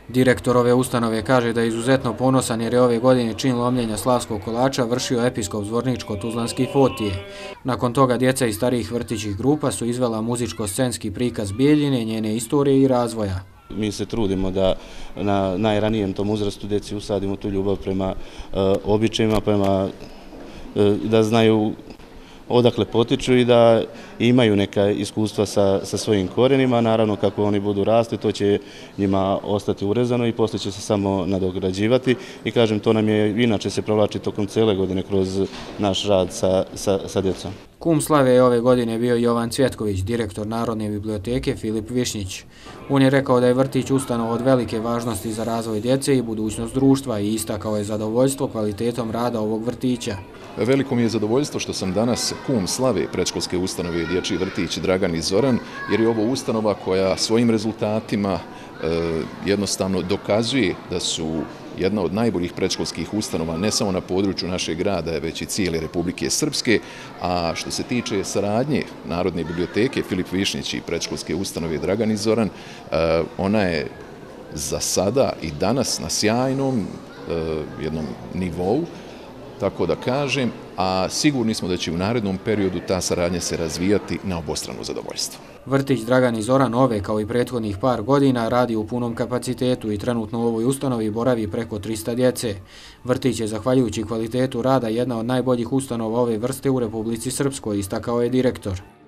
Direktor ove ustanove kaže da je izuzetno ponosan jer je ove godine čin lomljenja slavskog kolača vršio episkop Zvorničko-Tuzlanski Fotije. Nakon toga djeca iz starijih vrtićih grupa su izvela muzičko-scenski prikaz Bijeljine, njene istorije i razvoja. Mi se trudimo da na najranijem tom uzrastu djeci usadimo tu ljubav prema običajima, da znaju odakle potiču i da imaju neka iskustva sa svojim korenima. Naravno, kako oni budu rasli, to će njima ostati urezano i poslije će se samo nadograđivati. I kažem, to nam je inače se provlači tokom cijele godine kroz naš rad sa djecom. Kum slave je ove godine bio Jovan Cvjetković, direktor Narodne biblioteke Filip Višnjić. On je rekao da je vrtić ustanova od velike važnosti za razvoj djece i budućnost društva i istakao je zadovoljstvo kvalitetom rada ovog vrtića. Veliko mi je zadovoljstvo što sam danas kum slave predškolske ustanove Dječji vrtić Dragan i Zoran, jer je ovo ustanova koja svojim rezultatima jednostavno dokazuje da su jedna od najboljih predškolskih ustanova ne samo na području našeg grada, već i cijele Republike Srpske. A što se tiče saradnje Narodne biblioteke Filip Višnjić i predškolske ustanove Dragan i Zoran, ona je za sada i danas na sjajnom jednom nivou, tako da kažem, a sigurni smo da će u narednom periodu ta saradnja se razvijati na obostrano zadovoljstvo. Vrtić Dragan i Zoran ove, kao i prethodnih par godina, radi u punom kapacitetu i trenutno u ovoj ustanovi boravi preko 300 djece. Vrtić je, zahvaljujući kvalitetu rada, jedna od najboljih ustanova ove vrste u Republici Srpskoj, istakao je direktor.